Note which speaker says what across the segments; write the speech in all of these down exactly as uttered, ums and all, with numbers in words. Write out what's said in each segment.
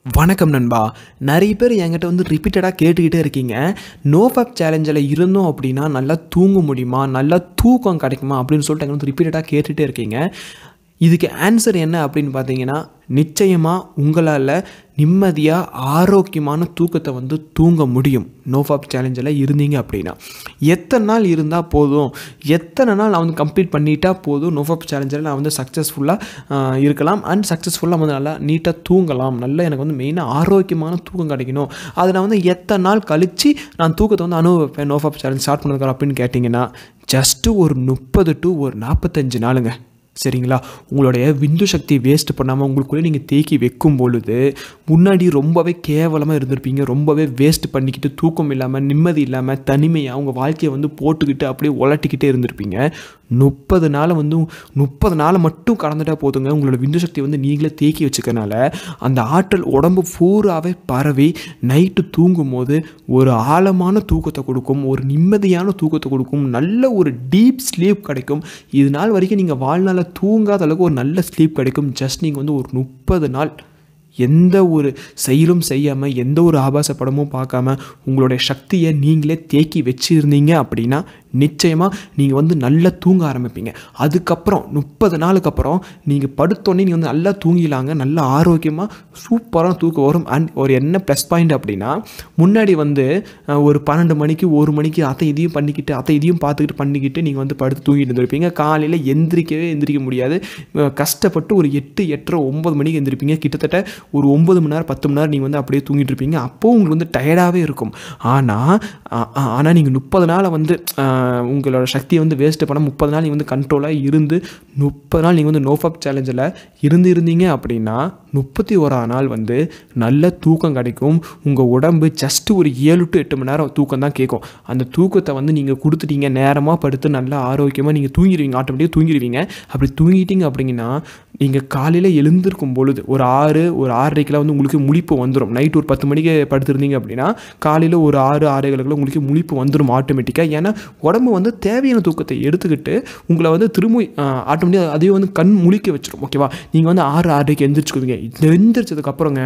Speaker 1: வணக்கம் நண்பா. நிறைய பேர் என்கிட்ட வந்து ரிப்பீட்டடாக கேட்டுக்கிட்டே இருக்கீங்க. நோஃபேப் சேலஞ்சில் இருந்தோம் அப்படின்னா நல்லா தூங்க முடியுமா, நல்லா தூக்கம் கிடைக்குமா அப்படின்னு சொல்லிட்டு எங்களுக்கு வந்து ரிப்பீட்டடாக கேட்டுகிட்டே இருக்கீங்க. இதுக்கு ஆன்சர் என்ன அப்படின்னு பார்த்தீங்கன்னா, நிச்சயமாக உங்களால் நிம்மதியாக ஆரோக்கியமான தூக்கத்தை வந்து தூங்க முடியும் நோஃபேப் சேலஞ்சில் இருந்தீங்க அப்படின்னா. எத்தனை நாள் இருந்தால் போதும், எத்தனை நாள் நான் வந்து கம்ப்ளீட் பண்ணிட்டா போதும் நோஃபேப் சேலஞ்சில் நான் வந்து சக்ஸஸ்ஃபுல்லாக இருக்கலாம் அண்ட் சக்ஸஸ்ஃபுல்லாக வந்து நல்லா நீட்டாக தூங்கலாம். நல்லா எனக்கு வந்து மெயினாக ஆரோக்கியமான தூக்கம் கிடைக்கணும். அதை நான் வந்து எத்தனை நாள் கழித்து நான் தூக்கத்தை வந்து அனுபவிப்பேன் நோஃபேப் சேலஞ்ச் ஸ்டார்ட் பண்ணதுக்கு அப்படின்னு கேட்டிங்கன்னா, ஜஸ்ட்டு ஒரு முப்பது டு ஒரு நாற்பத்தஞ்சு நாளுங்க. சரிங்களா? உங்களுடைய விந்து சக்தி வேஸ்ட் பண்ணாமல் உங்களுக்குள்ளே நீங்கள் தேக்கி வைக்கும் பொழுது முன்னாடி ரொம்பவே கேவலமாக இருந்திருப்பீங்க. ரொம்பவே வேஸ்ட் பண்ணிக்கிட்டு தூக்கம் இல்லாமல் நிம்மதி இல்லாமல் தனிமையாக உங்கள் வாழ்க்கையை வந்து போட்டுக்கிட்டு அப்படியே உலட்டிக்கிட்டே இருந்திருப்பீங்க. முப்பது நாளை வந்து முப்பது நாளை மட்டும் கடந்துட்டால் போதுங்க. உங்களோட விந்து சக்தியை வந்து நீங்களே தேக்கி வச்சுக்கனால அந்த ஆற்றல் உடம்பு பூராவே பரவி நைட்டு தூங்கும் போது ஒரு ஆழமான தூக்கத்தை கொடுக்கும், ஒரு நிம்மதியான தூக்கத்தை கொடுக்கும், நல்ல ஒரு டீப் ஸ்லீப் கிடைக்கும். இது நாள் வரைக்கும் நீங்கள் வாழ்நாள தூங்காத அளவுக்கு ஒரு நல்ல ஸ்லீப் கிடைக்கும். ஜஸ்ட் நீங்கள் வந்து ஒரு முப்பது நாள் எந்த ஒரு செயலும் செய்யாமல் எந்த ஒரு ஆபாச படமும் பார்க்காம உங்களுடைய சக்தியை நீங்களே தேக்கி வச்சுருந்தீங்க அப்படின்னா நிச்சயமாக நீங்கள் வந்து நல்லா தூங்க ஆரம்பிப்பீங்க. அதுக்கப்புறம் முப்பது நாளுக்கு அப்புறம் நீங்கள் படுத்தோடனே நீங்கள் வந்து நல்லா தூங்கிலாங்க. நல்லா ஆரோக்கியமாக சூப்பரான தூக்கம் வரும். அண்ட் ஒரு என்ன ப்ளஸ் பாயிண்ட் அப்படின்னா, முன்னாடி வந்து ஒரு பன்னெண்டு மணிக்கு ஒரு மணிக்கு அதை இதையும் பண்ணிக்கிட்டு அதை இதையும் பார்த்துக்கிட்டு பண்ணிக்கிட்டு நீங்கள் வந்து படுத்து தூங்கிட்டு இருந்திருப்பீங்க. காலையில் எந்திரிக்கவே எந்திரிக்க முடியாது. கஷ்டப்பட்டு ஒரு எட்டு எட்டரை ஒம்பது மணிக்கு எந்திரிப்பீங்க. கிட்டத்தட்ட ஒரு ஒம்பது மணி நேரம் பத்து மணி நேரம் நீங்கள் வந்து அப்படியே தூங்கிட்டு இருப்பீங்க. அப்போது உங்களுக்கு வந்து டயர்டாகவே இருக்கும். ஆனால் ஆனால் நீங்கள் முப்பது நாளை வந்து உங்களோட சக்தியை வந்து வேஸ்ட்டு பண்ண முப்பது நாள் நீங்கள் வந்து கண்ட்ரோலாக இருந்து முப்பது நாள் நீங்கள் வந்து நோஃபேப் சேலஞ்சில் இருந்து இருந்தீங்க அப்படின்னா முப்பத்தி ஓராவது நாள் வந்து நல்ல தூக்கம் கிடைக்கும். உங்கள் உடம்பு ஜஸ்ட்டு ஒரு ஏழு டு எட்டு மணி நேரம் தூக்கம் தான் கேட்கும். அந்த தூக்கத்தை வந்து நீங்கள் கொடுத்துட்டீங்க, நேரமாக படுத்து நல்லா ஆரோக்கியமாக நீங்கள் தூங்கிடுவீங்க, ஆட்டோமேட்டிக்காக தூங்கிடுவீங்க. அப்படி தூங்கிட்டீங்க அப்படிங்கன்னா நீங்கள் காலையில் எழுந்திருக்கும் பொழுது ஒரு ஆறு ஒரு ஆறரைக்கெலாம் வந்து உங்களுக்கு முழிப்பு வந்துடும். நைட்டு ஒரு பத்து மணிக்கு படுத்துருந்தீங்க அப்படின்னா காலையில் ஒரு ஆறு ஆறரைகளுக்குள்ள உங்களுக்கு முழிப்பு வந்துடும் ஆட்டோமேட்டிக்காக. ஏன்னா உடம்பு வந்து தேவையான தூக்கத்தை எடுத்துக்கிட்டு உங்களை வந்து திரும்ப ஆட்டோமேட்டிக்காக அதே வந்து கண் முழிக்க வச்சிடும். ஓகேவா? நீங்கள் வந்து ஆறு ஆறரைக்கு எந்திரிச்சுக்குவீங்க. எந்திரிச்சதுக்கப்புறங்க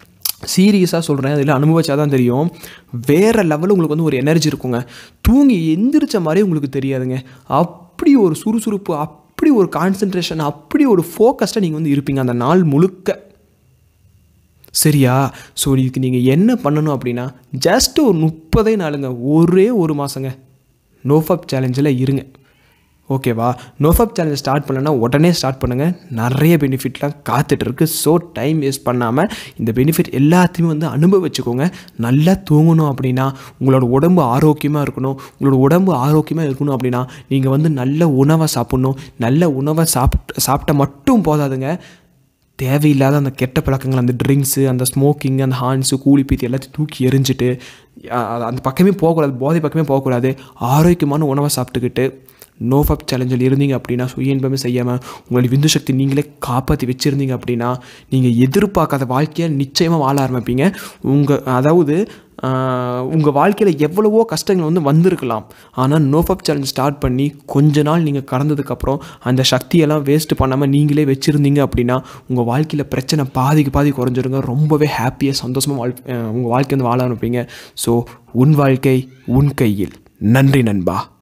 Speaker 1: சீரியஸாக சொல்கிறேன், அதில் அனுபவிச்சா தான் தெரியும், வேறு லெவலில் உங்களுக்கு வந்து ஒரு எனர்ஜி இருக்குங்க. தூங்கி எந்திரிச்ச மாதிரி உங்களுக்கு தெரியாதுங்க. அப்படி ஒரு சுறுசுறுப்பு, அப்படி ஒரு கான்சன்ட்ரேஷன், அப்படி ஒரு ஃபோக்கஸ்டாக நீங்கள் வந்து இருப்பீங்க அந்த நாள் முழுக்க. சரியா? ஸோ இதுக்கு நீங்கள் என்ன பண்ணணும் அப்படின்னா, ஜஸ்ட்டு ஒரு முப்பதே நாளுங்க, ஒரே ஒரு மாதங்க நோஃபேப் சேலஞ்சில் இருங்க. ஓகேவா? நோஃபேப் சேலஞ்ச் ஸ்டார்ட் பண்ணலன்னா உடனே ஸ்டார்ட் பண்ணுங்கள். நிறைய பெனிஃபிட்லாம் காத்துட்ருக்கு. ஸோ டைம் வேஸ்ட் பண்ணாமல் இந்த பெனிஃபிட் எல்லாத்தையுமே வந்து அனுபவிச்சுக்கோங்க. நல்லா தூங்கணும் அப்படின்னா, உங்களோட உடம்பு ஆரோக்கியமாக இருக்கணும். உங்களோட உடம்பு ஆரோக்கியமாக இருக்கணும் அப்படின்னா நீங்கள் வந்து நல்ல உணவை சாப்பிட்ணும். நல்ல உணவை சாப்பிட்டு சாப்பிட்டா மட்டும் போதாதுங்க. தேவையில்லாத அந்த கெட்ட பழக்கங்கள், அந்த ட்ரிங்க்ஸு, அந்த ஸ்மோக்கிங், அந்த ஹார்ன்ஸு, கூலி பீத்தி எல்லாத்தையும் தூக்கி எரிஞ்சிட்டு அந்த பக்கமே போகக்கூடாது, போதை பக்கமே போகக்கூடாது. ஆரோக்கியமான உணவை சாப்பிட்டுக்கிட்டு நோஃபேப் சேலஞ்சில் இருந்தீங்க அப்படின்னா, சுய இன்பமே செய்யாமல் உங்களுடைய விந்து சக்தி நீங்களே காப்பாற்றி வச்சுருந்தீங்க அப்படின்னா நீங்கள் எதிர்பார்க்காத வாழ்க்கையை நிச்சயமாக வாழ ஆரம்பிப்பீங்க. உங்கள் அதாவது உங்கள் வாழ்க்கையில் எவ்வளவோ கஷ்டங்கள் வந்து வந்திருக்கலாம். ஆனால் நோஃபேப் சேலஞ்ச் ஸ்டார்ட் பண்ணி கொஞ்ச நாள் நீங்கள் கடந்ததுக்கப்புறம் அந்த சக்தியெல்லாம் வேஸ்ட் பண்ணாமல் நீங்களே வச்சுருந்தீங்க அப்படின்னா உங்கள் வாழ்க்கையில் பிரச்சனை பாதிக்கு பாதி குறைஞ்சிருங்க. ரொம்பவே ஹாப்பியாக சந்தோஷமாக வாழ் உங்கள் வாழ்க்கை வந்து வாழ ஆரம்பிப்பீங்க. ஸோ உன் வாழ்க்கை உன் கையில். நன்றி நண்பா.